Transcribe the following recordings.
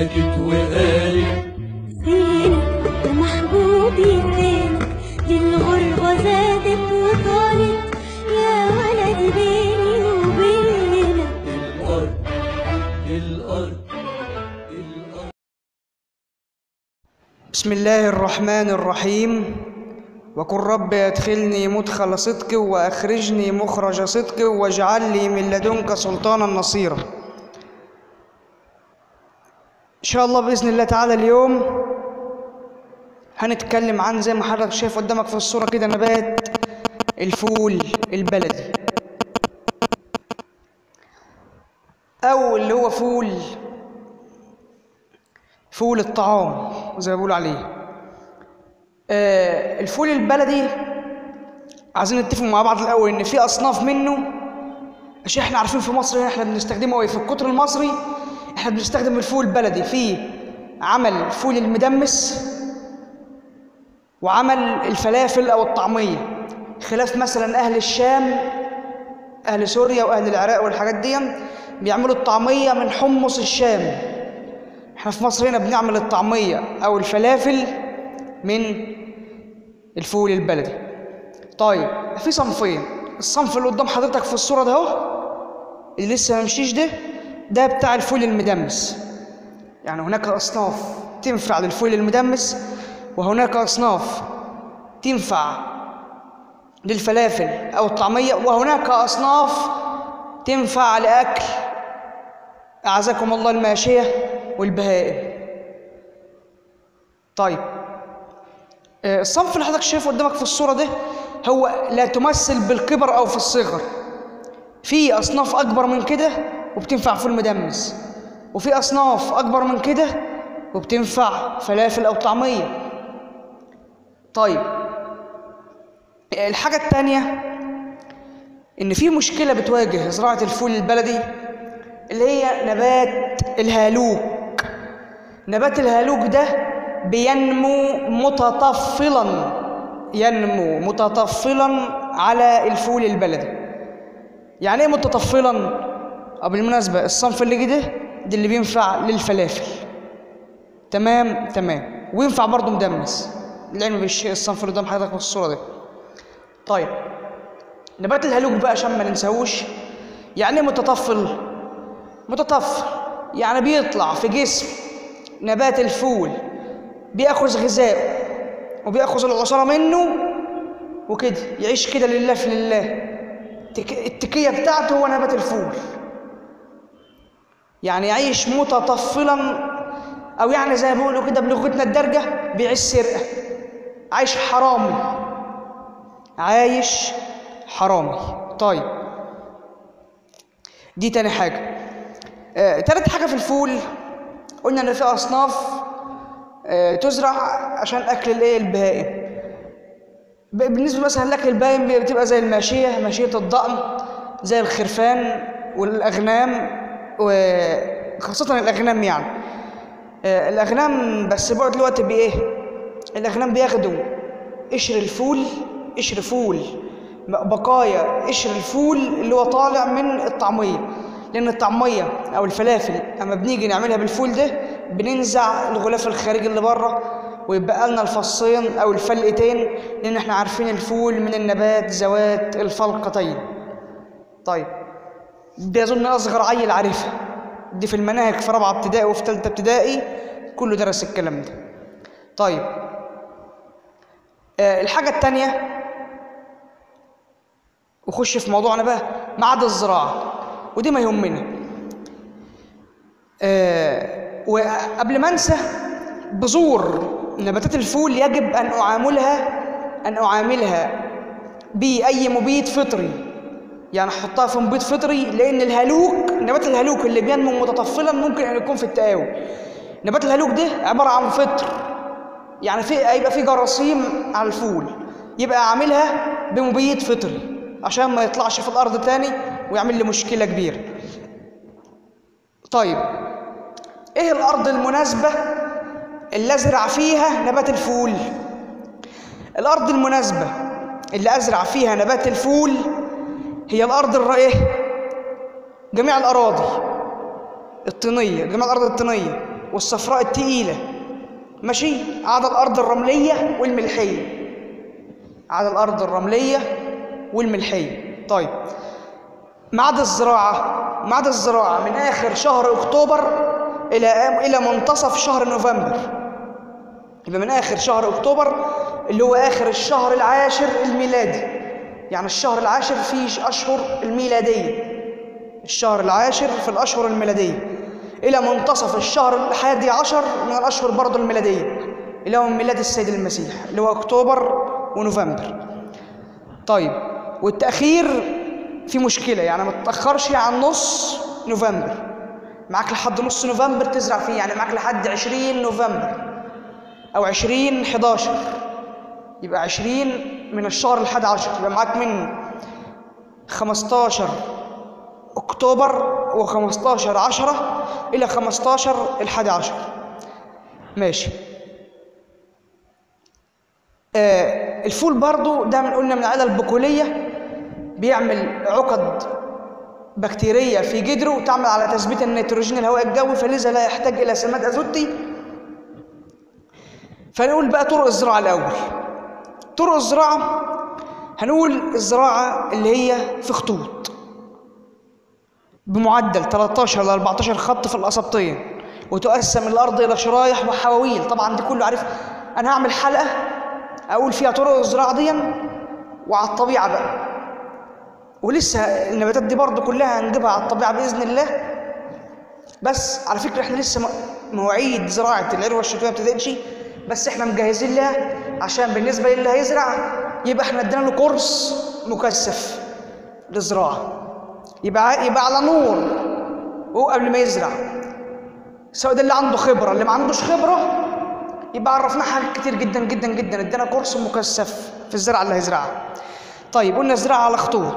بكت وقالت فينك يا محبوبي فينك، دي الغربة زادت وطالت يا ولدي بيني وبينك. الأرض الأرض. بسم الله الرحمن الرحيم. وقل رب ادخلني مدخل صدق وأخرجني مخرج صدق واجعل لي من لدنك سلطانا نصيرا. إن شاء الله بإذن الله تعالى اليوم هنتكلم عن زي ما حضرتك شايف قدامك في الصورة كده نبات الفول البلدي، أو اللي هو فول الطعام زي ما بيقولوا عليه. الفول البلدي عايزين نتفق مع بعض الأول إن في أصناف منه، عشان إحنا عارفين في مصر هنا إحنا بنستخدمه في القطر المصري إحنا بنستخدم الفول البلدي في عمل الفول المدمس وعمل الفلافل أو الطعمية، خلاف مثلا أهل الشام أهل سوريا وأهل العراق والحاجات دي بيعملوا الطعمية من حمص الشام. إحنا في مصر هنا بنعمل الطعمية أو الفلافل من الفول البلدي. طيب في صنفين، الصنف اللي قدام حضرتك في الصورة ده اهو اللي لسه ما مشيش ده بتاع الفول المدمس. يعني هناك أصناف تنفع للفول المدمس وهناك أصناف تنفع للفلافل أو الطعمية وهناك أصناف تنفع لأكل أعزكم الله الماشية والبهائم. طيب الصنف اللي حضرتك شايفه قدامك في الصورة ده هو لا تمثل بالكبر أو في الصغر. في أصناف أكبر من كده وبتنفع فول مدمس، وفي أصناف أكبر من كده وبتنفع فلافل أو طعمية. طيب الحاجة التانية إن في مشكلة بتواجه زراعة الفول البلدي اللي هي نبات الهالوك. نبات الهالوك ده بينمو متطفلا على الفول البلدي. يعني ايه متطفلا؟ بالمناسبة الصنف اللي ده اللي بينفع للفلافل، تمام، وينفع برضه مدمس، العلم بالشيء الصنف اللي قدام حضرتك في الصورة ده. طيب نبات الهالوك بقى عشان ما ننساهوش، يعني ايه متطفل يعني بيطلع في جسم نبات الفول بياخذ غذاء وبياخذ العصارة منه وكده يعيش كده لله في لله. التكية بتاعته هو نبات الفول، يعني يعيش متطفلا، او يعني زي ما بيقولوا كده بلغتنا الدارجة بيعيش سرقة، عايش حرامي. طيب دي تاني حاجة. تالت حاجة في الفول قلنا ان في اصناف تزرع عشان اكل البهائم. بالنسبه مثلا لاكل البهائم بتبقى زي ماشيه الضأن، زي الخرفان والاغنام، وخاصه الاغنام. يعني الاغنام بس بقى دلوقتي بايه؟ الاغنام بياخدوا قشر فول بقايا قشر الفول اللي هو طالع من الطعميه، لأن الطعمية أو الفلافل أما بنيجي نعملها بالفول ده بننزع الغلاف الخارجي اللي بره ويبقى لنا الفصين أو الفلقتين، لأن احنا عارفين الفول من النبات ذوات الفلقتين. طيب دي أظن أصغر عيل عارفها، دي في المناهج في رابعة ابتدائي وفي ثالثة ابتدائي كله درس الكلام ده. طيب الحاجة التانية وخش في موضوعنا بقى معاد الزراعة، ودي ما يهمنا. وقبل ما انسى، بذور نباتات الفول يجب ان اعاملها باي مبيد فطري، يعني احطها في مبيد فطري، لان نبات الهالوك اللي بينمو متطفلا ممكن ان يكون في التقاوي. نبات الهالوك ده عباره عن فطر، يعني هيبقى في جراثيم على الفول، يبقى اعملها بمبيد فطري عشان ما يطلعش في الارض تاني ويعمل لي مشكله كبيره. طيب ايه الارض المناسبه اللي ازرع فيها نبات الفول؟ الارض المناسبه اللي ازرع فيها نبات الفول هي الارض جميع الارض الطينيه، والصفراء التقيلة، ماشي، عدا الأرض الرملية والملحية، عدا الأرض الرملية والملحية. طيب ما عدا الزراعة من آخر شهر أكتوبر إلى منتصف شهر نوفمبر. يبقى من آخر شهر أكتوبر اللي هو آخر الشهر العاشر الميلادي، يعني الشهر العاشر فيه أشهر الميلادية، الشهر العاشر في الأشهر الميلادية، إلى منتصف الشهر 11 من الأشهر برضه الميلادية اللي هو ميلاد السيد المسيح اللي هو أكتوبر ونوفمبر. طيب والتأخير في مشكلة، يعني ما تتأخرش عن نص نوفمبر، معاك لحد نص نوفمبر تزرع فيه، يعني معاك لحد 20 نوفمبر أو 20/11، يبقى 20 من الشهر 11، يبقى معاك من 15 أكتوبر و15/10 إلى 15/11. ماشي. الفول برضو ده قلنا من العادة البقولية، بيعمل عقد بكتيرية في جدره وتعمل على تثبيت النيتروجين الهواء الجوي، فلذا لا يحتاج إلى سماد أزوتي. فنقول بقى طرق الزراعة الأول. طرق الزراعة هنقول الزراعة اللي هي في خطوط بمعدل 13 ل 14 خط في الأسبطين، وتقسم الأرض إلى شرايح وحواويل. طبعا دي كله عارف، أنا هعمل حلقة أقول فيها طرق الزراعة دي وعلى الطبيعة بقى، ولسه النباتات دي برضو كلها هنجيبها على الطبيعة بإذن الله. بس على فكرة احنا لسه مواعيد زراعة العروة الشتوية ما ابتدتش، بس احنا مجهزين لها عشان بالنسبة للي هيزرع يبقى احنا ادينا له كورس مكثف للزراعة، يبقى على نور وهو قبل ما يزرع، سواء ده اللي عنده خبرة، اللي ما عندوش خبرة يبقى عرفناه حاجات كتير جدا جدا جدا، ادينا كورس مكثف في الزراعة اللي هيزرعها. طيب قلنا زراعة على خطوط،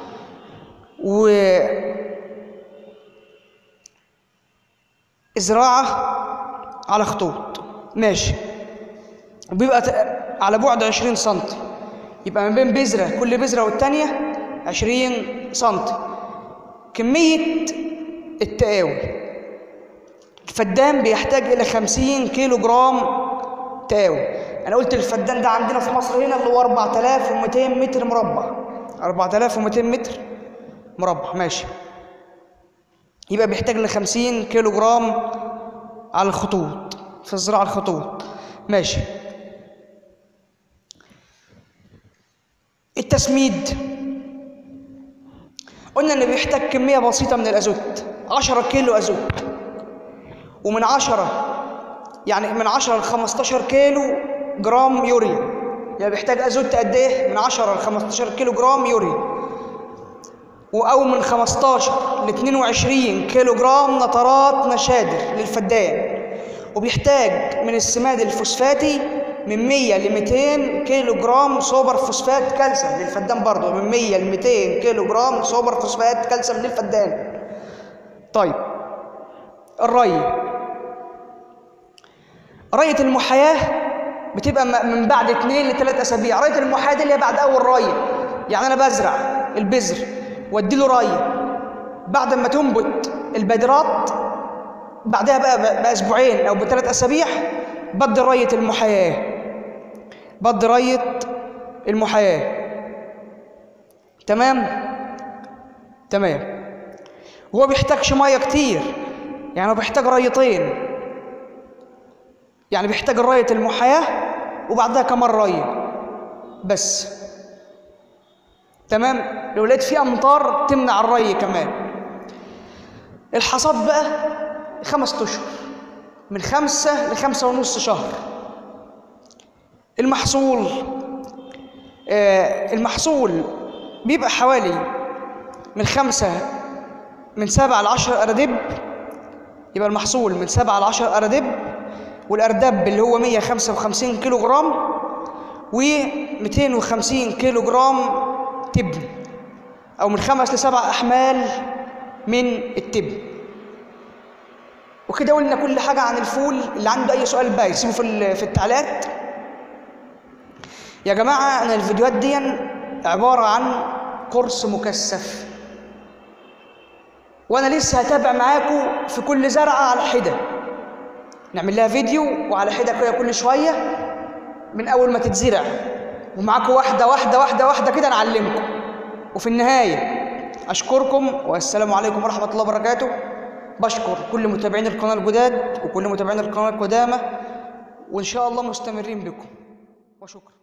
وزراعة على خطوط ماشي، وبيبقى على بعد 20 سم، يبقى ما بين بذرة كل بذرة والتانية 20 سم. كمية التقاوي، الفدان بيحتاج إلى 50 كيلو جرام تقاوي. أنا قلت الفدان ده عندنا في مصر هنا اللي هو 4200 متر مربع، 4200 متر مربع ماشي، يبقى بيحتاج ل 50 كيلو جرام على الخطوط في الزراعة الخطوط ماشي. التسميد قلنا إن بيحتاج كمية بسيطة من الأزوت، 10 كيلو أزوت، ومن 10 يعني من 10 ل 15 كيلو جرام يوريا، يعني بيحتاج أزوت قد إيه؟ من 10 ل 15 كيلو جرام يوريا، أو من 15 ل 22 كيلو جرام نترات نشادر للفدان، وبيحتاج من السماد الفوسفاتي من 100 ل 200 كيلو جرام سوبر فوسفات كالسيوم للفدان، برضه من 100 ل 200 كيلو جرام سوبر فوسفات كالسيوم للفدان. طيب رية المحاياة بتبقى من بعد 2 ل 3 أسابيع. رية المحاياة دي اللي هي بعد أول رية، يعني أنا بزرع البذر وأديله رية، بعد ما تنبت البذرات بعدها بقى بأسبوعين أو ب3 أسابيع بدي رية المحاياة. تمام. هو بيحتاجش مية كتير، يعني هو بيحتاج ريتين، يعني بيحتاج رية المحاياة وبعدها كمان رية بس. تمام. لو لقيت فيه أمطار تمنع الري كمان. الحصاد بقى 5 أشهر، من 5 ل 5.5 شهر. المحصول بيبقى حوالي من 7 ل 10 أردب، يبقى المحصول من 7 ل 10 أردب، والأردب اللي هو 155 كيلو جرام و250 كيلو جرام تبن، أو من 5 ل 7 أحمال من التبن. وكده قلنا كل حاجة عن الفول. اللي عنده أي سؤال بقى يسيبه في التعليقات. يا جماعة أنا الفيديوهات دي عبارة عن كورس مكثف، وأنا لسه هتابع معاكم في كل زرعة على حدة، نعمل لها فيديو وعلى حدة كده كل شوية من أول ما تتزرع، ومعاكم واحدة واحدة واحدة واحدة كده نعلمكم. وفي النهاية أشكركم والسلام عليكم ورحمة الله وبركاته. بشكر كل متابعين القناة الجداد وكل متابعين القناة القدامى، وإن شاء الله مستمرين بكم، وشكرا.